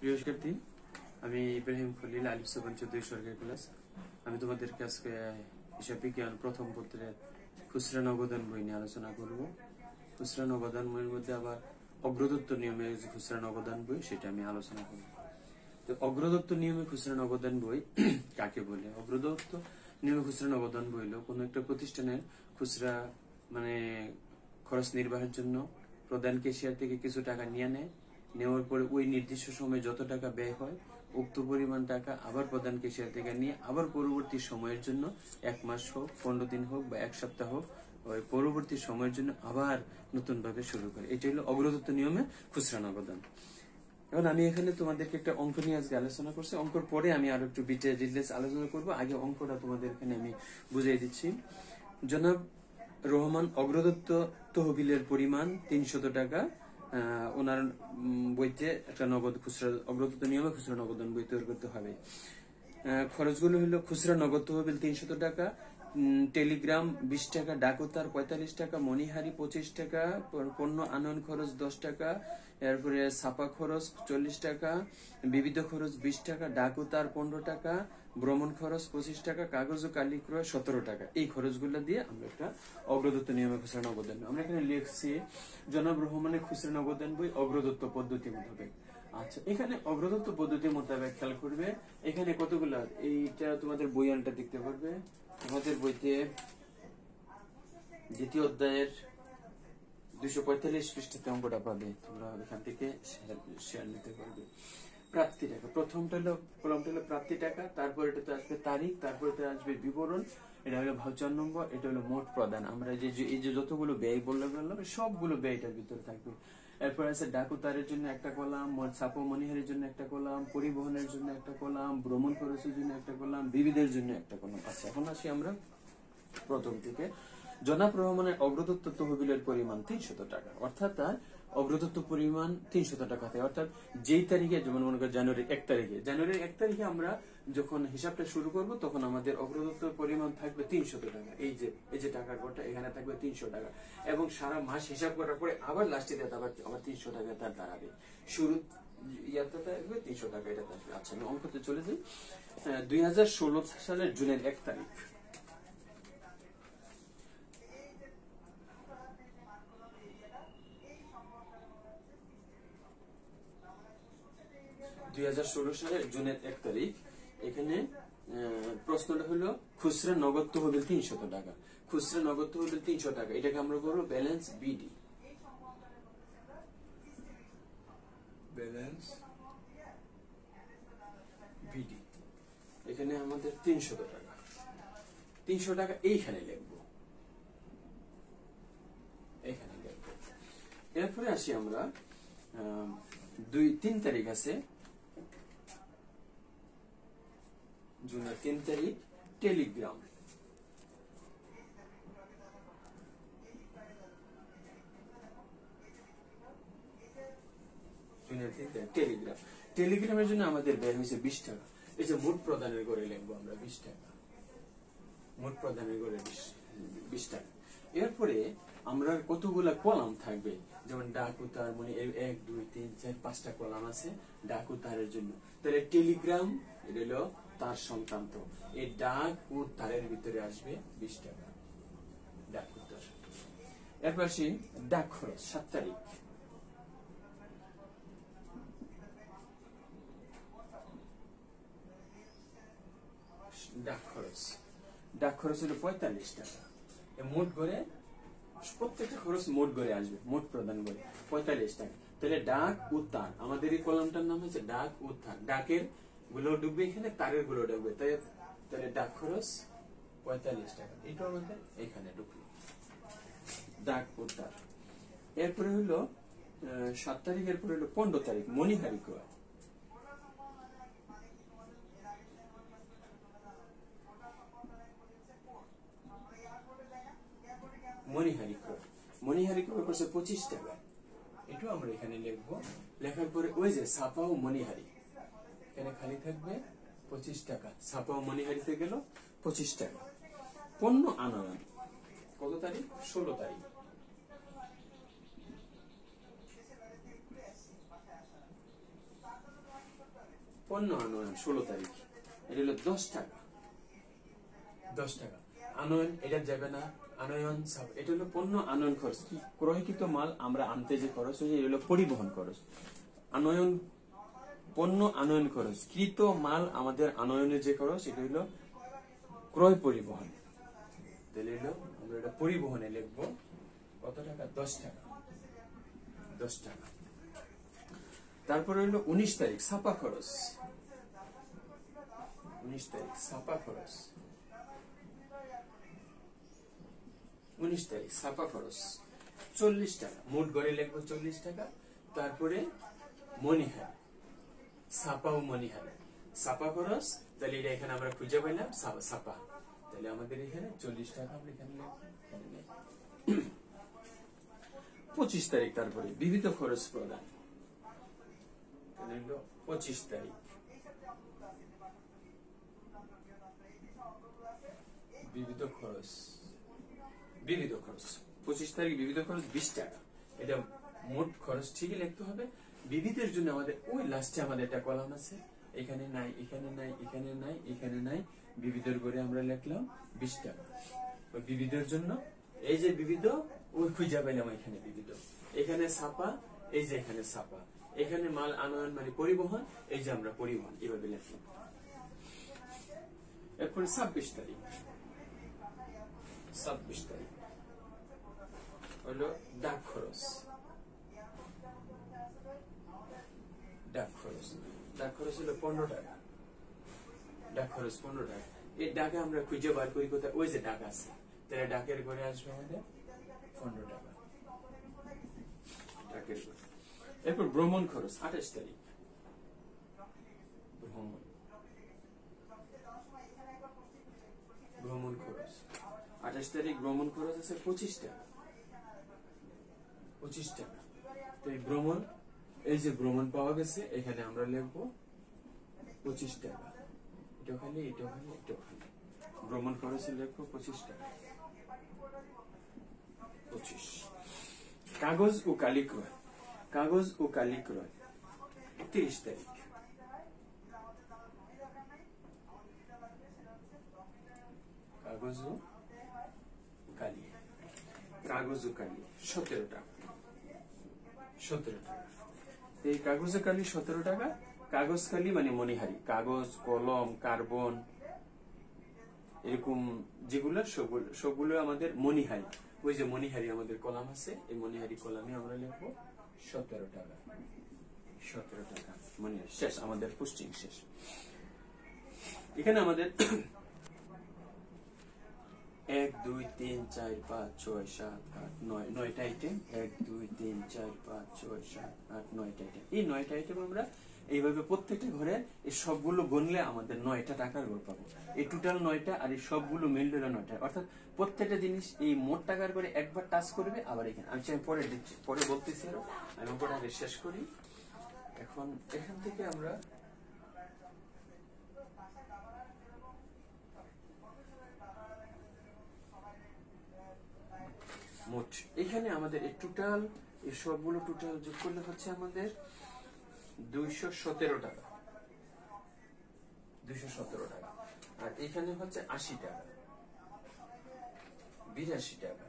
প্রিয় শিক্ষার্থী, আমি ইব্রাহিম খলিল, আলিফ 7 সরকারি ক্লাস। আমি তোমাদেরকে আজকে হিসাব বিজ্ঞান প্রথম পত্রের খুচরা নগদান বই নিয়ে আলোচনা করব। খুচরা নগদান বইয়ের মধ্যে আবার অগ্রদত্ত নিয়মে যে খুচরা নগদান বই, সেটা আমি আলোচনা করব। তো অগ্রদত্ত নিয়মে খুচরা নগদান বই কাকে বলে? অগ্রদত্ত নিয়মে খুচরা নগদান বই হলো কোনো একটা প্রতিষ্ঠানের খুচরা খরচ নির্বাহের জন্য প্রধান ক্যাশিয়ার থেকে কিছু টাকা নিয়ে নেয়। নেওয়ার পরে ওই নির্দিষ্ট সময়ে যত টাকা ব্যয় হয়, উক্ত পরিমাণ টাকা আবার প্রধান ক্যাশিয়ার থেকে নিয়ে আবার পরবর্তী সময়ের জন্য 1 মাস হোক, 15 দিন হোক বা 1 সপ্তাহ হোক, ওই পরবর্তী সময়ের জন্য আবার নতুন ভাবে শুরু করে। এটা হলো অগ্রদত্ত নিয়মে খুচরা নগদান। এখন আমি এখানে তোমাদেরকে একটা অঙ্ক নিয়ে আজকে আলোচনা করছি। অঙ্কর পরে আমি আরো একটু ডিটেইলস আলোচনা করব। আগে অঙ্কটা তোমাদের এখানে আমি বুঝিয়ে দিচ্ছি। জনাব রহমান অগ্রদত্ত তহবিলের পরিমাণ 300 টাকা ওনার বইতে একটা নগদ খুচরা অগ্রদত্ত নিয়মে খুচরা নগদান বই তৈরি করতে হবে। খরচগুলো হলো খুচরা নগদ তহবিল 300 টাকা, টেলিগ্রাম 20 টাকা, ডাকতার 45 টাকা, মণিহারি 25 টাকা, পণ্য আনয়ন খরচ 10 টাকা, এরপরে ছাপা খরচ 40 টাকা, বিবিধ খরচ 20 টাকা, ডাকতার 15 টাকা, ভ্রমণ খরচ 25 টাকা, কাগজ ও কালি ক্রয় 17 টাকা। এই খরচগুলো দিয়ে আমরা একটা অগ্রদত্ত নিয়মে খুচরা নগদান, আমরা এখানে লিখছি জনাব রহমানের খুচরা নগদান বই অগ্রদত্ত পদ্ধতি মোতাবেক। আচ্ছা, এখানে অগ্রদত্ত পদ্ধতি মোতাবেক খেয়াল করবে, এখানে কতগুলো, এইটা তোমাদের বই আনটা দেখতে পারবে। তোমাদের বইতে দ্বিতীয় অধ্যায়ের 245 পৃষ্ঠাতে অঙ্কটা পাবে, তোমরা এখান থেকে শেয়ার নিতে পারবে। প্রাপ্তি টাকা, প্রথমটা হলো কলমটা হলো প্রাপ্তি টাকা, তারপর এটাতে আসবে তারিখ, তারপর এটা আসবে বিবরণ, এটা হলো ভাউচার নম্বর, এটা হলো মোট প্রদান। আমরা এই যে যতগুলো ব্যয় বললাম সবগুলো ব্যয়টার ভিতরে থাকবে। এরপর আছে ডাকুতারের জন্য একটা কলাম, ছাপা মনিহারির জন্য একটা কলাম, পরিবহনের জন্য একটা কলাম, ভ্রমণ খরচের জন্য একটা কলাম, বিবিধের জন্য একটা কলাম। আচ্ছা, এখন আসি আমরা প্রথম থেকে। জনাব রহমানের অগ্রদত্ত তহবিলের পরিমাণ 300 টাকা, অর্থাৎ তার অগ্রদত্ত পরিমাণ 300 টাকা থেকে, অর্থাৎ যেই তারিখে, যেমন মনে করেন জানুয়ারির 1 তারিখে আমরা যখন হিসাবটা শুরু করব, তখন আমাদের অগ্রদত্ত পরিমাণ থাকবে 300 টাকা। এই যে টাকার ঘরটা এখানে থাকবে 300 টাকা, এবং সারা মাস হিসাব করার পরে আবার লাস্টে আবার 300 টাকা তার দাঁড়াবে। শুরু ইয়াতে থাকবে 300 টাকা, এটা থাকবে। আচ্ছা, আমি অঙ্কতে চলে যাই। 2016 সালের জুনের 1 তারিখ, সালের জুনের 1 তারিখ। এখানে প্রশ্নটা হলো খুচরা নগদ তহবিল 300 টাকা। খুচরা নগদ তহবিল 300 টাকা, এটাকে আমরা বলবো ব্যালেন্স বিডি। ব্যালেন্স বিডি, এখানে আমাদের 300 টাকা। 300 টাকা এইখানে লিখবো, এখানে লিখবো। এরপরে আসি আমরা 3 তারিখ আছে, জুনের 3 তারিখ, টেলিগ্রাম। টেলিগ্রামের জন্য আমাদের ব্যয় হয়েছে 20 টাকা। এই যে মোট প্রদানের করে লিখবো আমরা 20 টাকা, মোট প্রদানের করে 20 টাকা। এরপরে আমরা কতগুলা কলাম থাকবে, যেমন ডাক উতার, 1 2 3 4 5টা কলাম আছে ডাক উতারের জন্য। তাহলে টেলিগ্রাম, এটা হলো তার সংক্রান্ত, এই ডাক ও তারের ভিতরে আসবে 20 টাকা, ডাক উতার। এরপর আসি ডাক খরচ 7 তারিখ। ডাক খরচ হলো 45 টাকা। মোট করে প্রত্যেকটা খরচ মোট করে আসবে, মোট প্রদান করে 45 টাকা। তাহলে ডাক উত্তার, আমাদের এই কলামটার নাম হচ্ছে ডাক উত্তার। ডাকের গুলো ডুববে এখানে, তারের গুলো ডুববে, তাহলে ডাক খরচ 45 টাকা, এটা আমাদের এখানে ঢুকলো ডাক উত্তার। এরপরে হলো 7 তারিখ, এরপরে হলো 15 তারিখ, মণিহারি ক্রয়। মণিহারি ক্রয় করছে 25 টাকা, এটাও আমরা এখানে লিখবো। লেখার পরে ওই যে ছাপা ও মণিহারি, এখানে খালি থাকবে 25 টাকা। ছাপা ও মণিহারিতে গেল 25 টাকা। পণ্য আনয়ন কত তারিখ? 16 তারিখ। পণ্য আনয়ন 16 তারিখ, এটা হলো 10 টাকা। 10 টাকা আনয়ন, এটা যাবে না। আনয়ন এটা হলো পণ্য আনয়ন খরচ, কি ক্রয়কৃত মাল আমরা আনতে যে খরচ হয়েছে এটা হলো পরিবহন খরচ। আনয়ন পণ্য আনয়ন খরচ, কৃত মাল আমাদের আনয়নের যে খরচ এটা হলো ক্রয় পরিবহন। তাহলে হলো আমরা এটা পরিবহনে লিখবো কত টাকা? 10 টাকা। 10 টাকা। তারপরে হলো 19 তারিখ ছাপা খরচ। 19 তারিখ ছাপা খরচ। 19 তারিখ ছাপা খরচ 40 টাকা। মোট গড়ে লিখবো 40 টাকা। তারপরে মনিহার, ছাপা ও মনিহার ছাপা খরচ, তাহলে এটা এখানে আমরা খুঁজে পাইলাম ছাপা, তাহলে আমাদের এখানে 40 টাকা আমরা এখানে লিখবো। 25 তারিখ তারপরে বিবিধ খরচ প্রদান, তাহলে হলো 25 তারিখ বিবিধ খরচ। 25 তারিখ বিবিধ খরচ 20 টাকা। এটা মোট খরচ ঠিকই লিখতে হবে। বিবিধের জন্য আমাদের ওই লাস্টে আমাদের একটা কলাম আছে, এখানে নাই, এখানে নাই, এখানে নাই, এখানে নাই, বিবিধের করে আমরা লিখলাম 20 টাকা। ওই বিবিধের জন্য এই যে বিবিধ ওই খুঁজে পেলাম, এখানে বিবিধ, এখানে ছাপা, এই যে এখানে ছাপা, এখানে মাল আনয়ন মানে পরিবহন, এই যে আমরা পরিবহন এভাবে লিখলাম। এরপরে 26 তারিখ। 26 তারিখ হলো ডাক খরচ। ডাক খরচ, ডাক খরচ হলো 15 টাকা। ডাক খরচ 15 টাকা। এই ডাকে আমরা খুঁজে বার করি কোথায়? ওই যে ডাক আছে, তাহলে ডাকের ঘরে আসবে আমাদের 15 টাকা। ডাকের ঘরে। এরপর ভ্রমণ খরচ 28 তারিখ। ভ্রমণ খরচ 28 তারিখ। ভ্রমণ খরচ আছে 25 টাকা। 25 টাকা। তো এই ভ্রমণ, এই যে ভ্রমণ পাওয়া গেছে, এখানে আমরা লিখবো 25 টাকা। এটা খালি, এটা খালি, এটা খালি, ভ্রমণ খরচে লিখবো 25 টাকা। 25। কাগজ ও কালি ক্রয়। কাগজ ও কালি ক্রয় 30 তারিখ। কাগজ ও কালি, কাগজ ও কালি 17 টাকা। 17 টাকা। এই কাগজ ও কালি 17 টাকা। কাগজ কালি মানে মনিহারি, কাগজ, কলম, কার্বন, এরকম যেগুলো সবগুলো আমাদের মনিহারি। ওই যে মনিহারি আমাদের কলাম আছে, এই মনিহারি কলামে আমরা লিখবো 17 টাকা। 17 টাকা মনিহারি শেষ, আমাদের পোস্টিং শেষ। এখানে আমাদের 1 2 3 4 5 6 7 8 9 9টা আইটেম। 1 2 3 4 5 6 7 8 9টা আইটেম। এই 9টা আইটেম আমরা এইভাবে প্রত্যেকটা ঘরে এই সবগুলো গণলে আমাদের 9টা টাকার ঘর পাবো। এই টোটাল 9টা আর এই সবগুলো মিললে 9টা, অর্থাৎ প্রত্যেকটা জিনিস এই মোট টাকার করে একবার টাচ করবে। আবার এখানে আমি পরে দিচ্ছি, পরে বলতেছি, আরো আমি পরে আগে শেষ করি। এখন এখান থেকে আমরা মোট, এখানে আমাদের এই টোটাল, এই সবগুলো টোটাল যোগ করলে হচ্ছে আমাদের 217 টাকা। 217 টাকা। আর এখানে হচ্ছে 80 টাকা, 82 টাকা,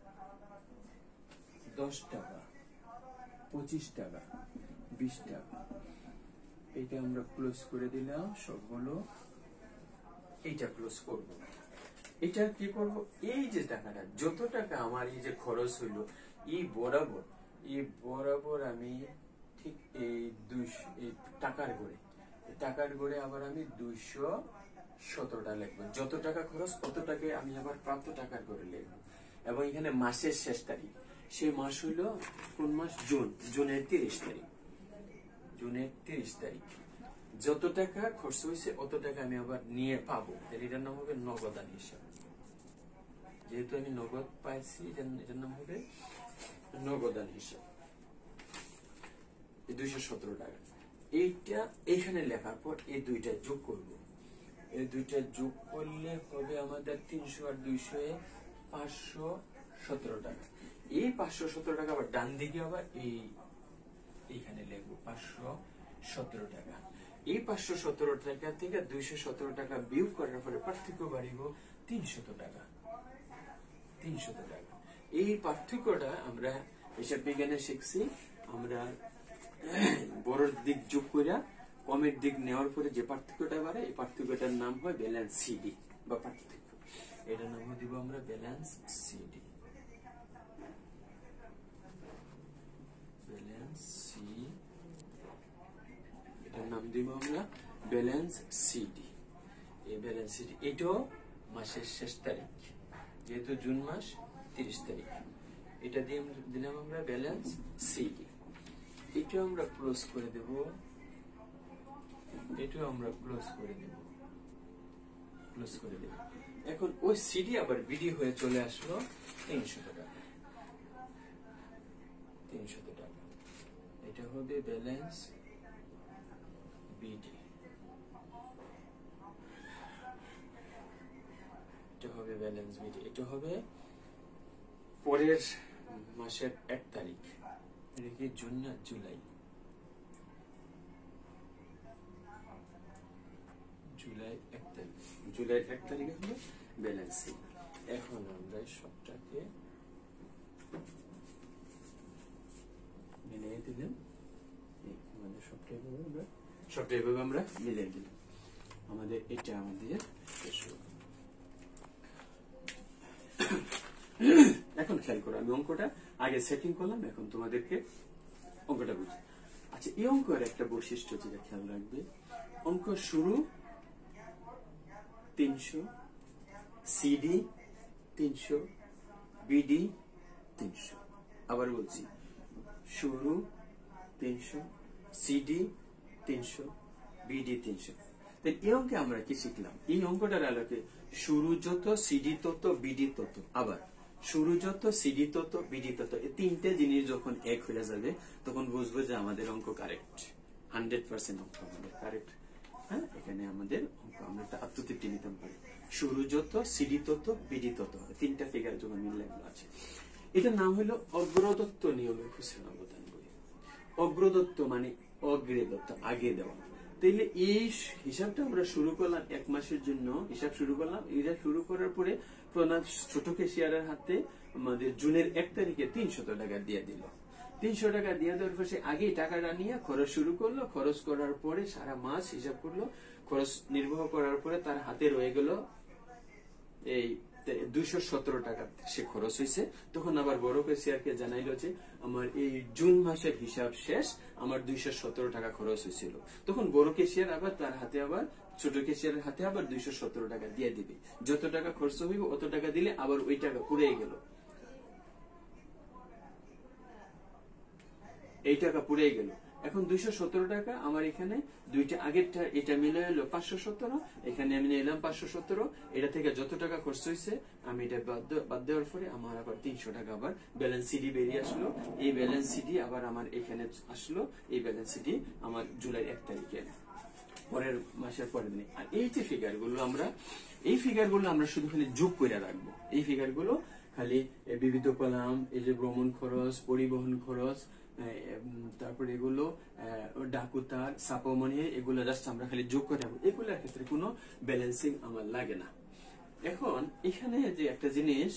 10 টাকা, 25 টাকা, 20 টাকা। এটা আমরা ক্লোজ করে দিলাম সবগুলো। এইটা ক্লোজ করব। এটা কি করব? এই যে টাকাটা, যত টাকা আমার এই যে খরচ হইলো, এই বরাবর আমি ঠিক এই 200 এই টাকার গড়ে আবার আমি 217 টাকা লিখবো। যত টাকা খরচ তত টাকা আমি আবার প্রাপ্ত টাকার গড়ে লিখবো। এবং এখানে মাসের শেষ তারিখ, সেই মাস হইলো কোন মাস? জুন। জুনের 30 তারিখ। জুনের 30 তারিখ যত টাকা খরচ হয়েছে অত টাকা আমি আবার নিয়ে পাবো। এটার নাম হবে নগদান হিসাব। যেহেতু আমি নগদ পাইছি, এটার নাম হবে নগদান হিসাব। 217 টাকা। এইটা এখানে লেখার পর এই দুইটা যোগ করব। এই দুইটা যোগ করলে হবে আমাদের 300 আর 200 517 টাকা। এই 517 টাকা আবার ডান দিকে আবার এইখানে লিখবো 517 টাকা। এই 517 টাকা থেকে 217 টাকা বিয়োগ করার পরে পার্থক্য বাড়িব 300 টাকা। 300 টাকা। এই পার্থক্যটা আমরা হিসাব বিজ্ঞানে শিখছি। আমরা বড় দিক যোগ করে কমের দিক নেওয়ার পরে যে পার্থক্যটা বাড়ে, এই পার্থক্যটার নাম হয় ব্যালেন্স সিডি বা পার্থক্য। এটার নাম দিব আমরা ব্যালেন্স সিডি। ব্যালেন্স সি, এটার নাম দিব আমরা ব্যালেন্স সিডি। এই ব্যালেন্স সিডি এটাও মাসের শেষ তারিখ, যেহেতু জুন মাস 30 তারিখ, এটা দিয়ে দিলাম আমরা ব্যালেন্স সিডি। এটাও আমরা ক্লোজ করে দেব, এটাও আমরা ক্লোজ করে দেব, ক্লোজ করে দেব। এখন ওই সিডি আবার বিডি হয়ে চলে আসলো 300 টাকা। 300 টাকা, এটা হবে ব্যালেন্স বিডি, এটা হবে ব্যালেন্স বিডি। এটা হবে পরের মাসের 1 তারিখ, এটা কি জুন না জুলাই? জুলাই 1 তারিখ, জুলাই 1 তারিখে হলো ব্যালেন্স সি। এখন আমরা সবটাকে মিলিয়ে দিলাম, সবটা এভাবে আমরা মিলিয়ে দিলাম। আমাদের এটা আমাদের এখন খেয়াল করো, আমি অঙ্কটা আগে সেটিং করলাম, এখন তোমাদেরকে অঙ্কটা বুঝি। আচ্ছা, এই অঙ্কের একটা বৈশিষ্ট্য যেটা খেয়াল রাখবে, অঙ্ক শুরু 300, সিডি 300, বিডি 300। আবার বলছি, শুরু 300, সিডি 300, বিডি 300। এই অঙ্কে আমরা কি শিখলাম? এই অঙ্কটার আলোকে শুরু যত, সিডি তত, বিডি তত, আবার শুরু যত, সিডি তত, বিডি তত, এই তিনটে জিনিস যখন এক হয়ে যাবে তখন বুঝবো যে আমাদের অঙ্ক কারেক্ট, 100% অঙ্ক আমাদের কারেক্ট। হ্যাঁ, এখানে আমাদের অঙ্ক আমরা একটা আত্মতৃপ্তি নিতে পারি। শুরু যত, সিডি তত, বিডি তত, তিনটা ফিগার যখন মিলে আছে। এটার নাম হলো অগ্রদত্ত নিয়মের খুচরা অবদান বই। অগ্রদত্ত মানে অগ্রেদত্ত, আগে দেওয়া। তাইলে এই হিসাবটা আমরা শুরু করলাম 1 মাসের জন্য, হিসাব শুরু করলাম। এটা শুরু করার পরে প্রণাম ছোট কেশিয়ারের হাতে আমাদের জুনের 1 তারিখে 300 টাকা দিয়ে দিল। 300 টাকা দিয়ে দেওয়ার পরে আগে টাকাটা নিয়ে খরচ শুরু করলো। খরচ করার পরে সারা মাস হিসাব করলো, খরচ নির্বাহ করার পরে তার হাতে রয়ে গেল এই 217 টাকা সে খরচ হয়েছে। তখন আবার বড় কেশিয়ারকে জানাইলো যে আমার এই জুন মাসের হিসাব শেষ, আমার 217 টাকা খরচ হয়েছিল। তখন বড় কেশিয়ার আবার তার হাতে আবার ছোট কেশিয়ারের হাতে আবার 217 টাকা দিয়ে দিবে। যত টাকা খরচ হইব অত টাকা দিলে আবার ওই টাকা পুড়ে গেল, এই টাকা পুড়ে গেল। এখন 217 টাকা আমার এখানে দুইটা আগেরটা, এটা মিলে এলো 517, এখানে আমি নিলাম 517। এটা থেকে যত টাকা খরচ হয়েছে আমি এটা বাদ দেওয়ার পরে আমার আবার 300 টাকা আবার ব্যালেন্স সিডি বেরিয়ে আসলো। এই ব্যালেন্স সিডি আবার আমার এখানে আসলো, এই ব্যালেন্স সিডি আমার জুলাই 1 তারিখে পরের মাসের পরের দিনে। আর এই যে ফিগারগুলো আমরা, এই ফিগারগুলো আমরা শুধু খালি যোগ করে রাখবো। এই ফিগারগুলো খালি বিবিধ কলাম, এই যে ভ্রমণ খরচ, পরিবহন খরচ, তারপরে এগুলো ডাকুতার, সাপমনি, এগুলো জাস্ট আমরা খালি যোগ করে রাখবো। এগুলোর ক্ষেত্রে কোনো ব্যালেন্সিং আমার লাগে না। এখন এখানে যে একটা জিনিস,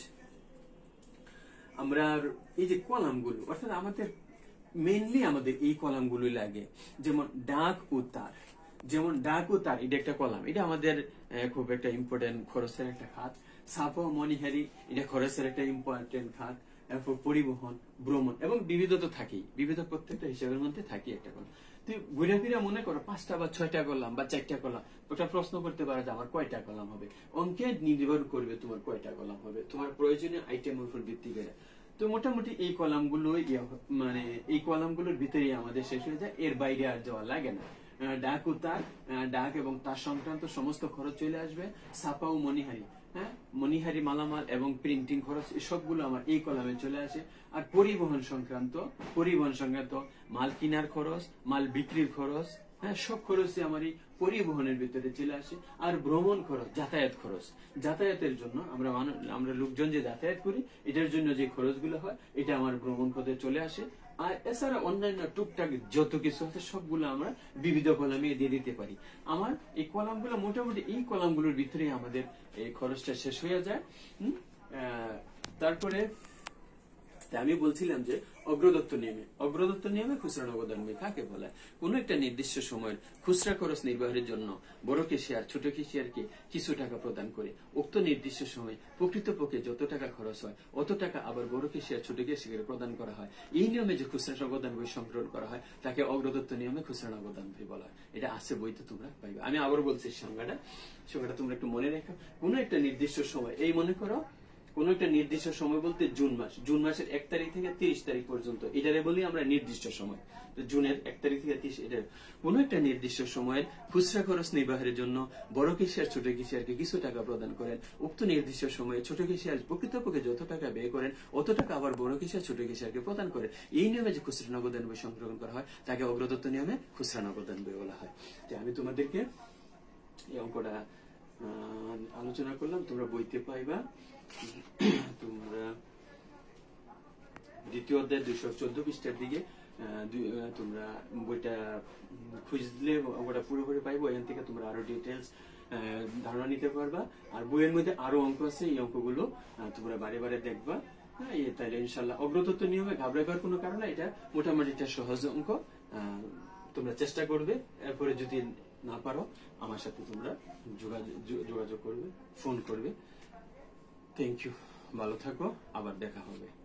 আমরা এই যে কলামগুলো, অর্থাৎ আমাদের মেইনলি আমাদের এই কলামগুলো লাগে। যেমন ডাক ও তার, যেমন ডাক ও তার, এটা একটা কলাম, এটা আমাদের খুব একটা ইম্পর্টেন্ট খরচের একটা খাত। সাপ মনিহারি, এটা খরচের একটা ইম্পর্টেন্ট খাত। এরপর পরিবহন, ভ্রমণ এবং বিবিধ তো থাকেই, বিবিধ প্রত্যেকটা হিসাবের মধ্যে থাকি একটা কলাম। তুই ঘুরে ফিরে মনে করো 5টা বা 6টা কলাম বা 4টা কলাম, একটা প্রশ্ন করতে পারো যে আমার কয়টা কলাম হবে। অঙ্কে নির্ভর করবে তোমার কয়টা কলাম হবে, তোমার প্রয়োজনীয় আইটেমের উপর ভিত্তি করে। তো মোটামুটি এই কলামগুলো মানে এই কলামগুলোর ভিতরেই আমাদের শেষ হয়ে যায়, এর বাইরে আর যাওয়া লাগে না। ডাক ও তার, ডাক এবং তার সংক্রান্ত সমস্ত খরচ চলে আসবে। ছাপা ও মনিহারি, হ্যাঁ, মনিহারি মালামাল এবং প্রিন্টিং খরচ, সবগুলো আমার এই কলামে চলে আসে। আর পরিবহন সংক্রান্ত মাল কেনার খরচ, মাল বিক্রির খরচ, হ্যাঁ, সব খরচই আমার এই পরিবহনের ভিতরে চলে আসে। আর ভ্রমণ খরচ, যাতায়াত খরচ, যাতায়াতের জন্য আমরা লোকজন যে যাতায়াত করি, এটার জন্য যে খরচগুলো হয়, এটা আমার ভ্রমণ খরচে চলে আসে। আর এছাড়া অন্যান্য টুকটাক যত কিছু আছে সবগুলো আমরা বিবিধ কলামে দিয়ে দিতে পারি। আমার এই কলামগুলো মোটামুটি এই কলামগুলোর ভিতরে আমাদের এই খরচটা শেষ হয়ে যায়। তারপরে আমি বলছিলাম যে অগ্রদত্ত নিয়মে খুচরা নগদান বই কাকে বলে? কোন একটা নির্দিষ্ট সময়ের খুচরা খরচ নির্বাহের জন্য বড় কেশিয়ার ছোট কেশিয়ারকে কিছু টাকা প্রদান করে উক্ত নির্দিষ্ট সময় প্রকৃতপক্ষে যত টাকা খরচ হয় অত টাকা আবার বড় কেশিয়ার ছোট কেশিয়ারকে প্রদান করা হয়। এই নিয়মে যে খুচরা নগদান বই সংগ্রহ করা হয় তাকে অগ্রদত্ত নিয়মে খুচরা নগদান বই বলা হয়। এটা আছে বইতে তোমরা পাইবে। আমি আবার বলছি সংজ্ঞাটা তোমরা একটু মনে রেখো। কোন একটা নির্দিষ্ট সময়, এই মনে করো কোন একটা নির্দিষ্ট সময় বলতে জুন মাসের 1 তারিখ থেকে 30 তারিখ পর্যন্ত, এটারে বলি আমরা নির্দিষ্ট সময়। জুনের 1 তারিখ থেকে 30, এটা কোন একটা নির্দিষ্ট সময়ের খুচরা খরচ নির্বাহের জন্য বড় কেশিয়ার ছোট কেশিয়ারকে কিছু টাকা প্রদান করেন। উক্ত নির্দিষ্ট সময়ে ছোট কেশিয়ার প্রকৃতপক্ষে যত টাকা ব্যয় করেন অত টাকা আবার বড় কেশিয়ার ছোট কেশিয়ারকে প্রদান করেন। এই নিয়মে যে খুচরা নগদান বই সংগ্রহণ করা হয় তাকে অগ্রদত্ত নিয়মে খুচরা নগদান বই বলা হয়। আমি তোমাদেরকে এই অঙ্কটা আলোচনা করলাম, তোমরা বইতে পাইবা। তোমরা দ্বিতীয় অধ্যায় 214 পৃষ্ঠার দিকে তোমরা বইটা খুঁজলে ওটা পুরোপুরি পাইবো। এখান থেকে তোমরা আরো ডিটেলস ধারণা নিতে পারবা। আর বইয়ের মধ্যে আরো অঙ্ক আছে, এই অঙ্কগুলো তোমরা বারে বারে দেখবা। তাহলে ইনশাল্লাহ অগ্রদত্ত নিয়মে ঘাবড়াবার কোনো কারণ নাই, এটা মোটামুটি একটা সহজ অঙ্ক। তোমরা চেষ্টা করবে, এরপরে যদি না পারো আমার সাথে তোমরা যোগাযোগ করবে, ফোন করবে। থ্যাংক ইউ, ভালো থাকো, আবার দেখা হবে।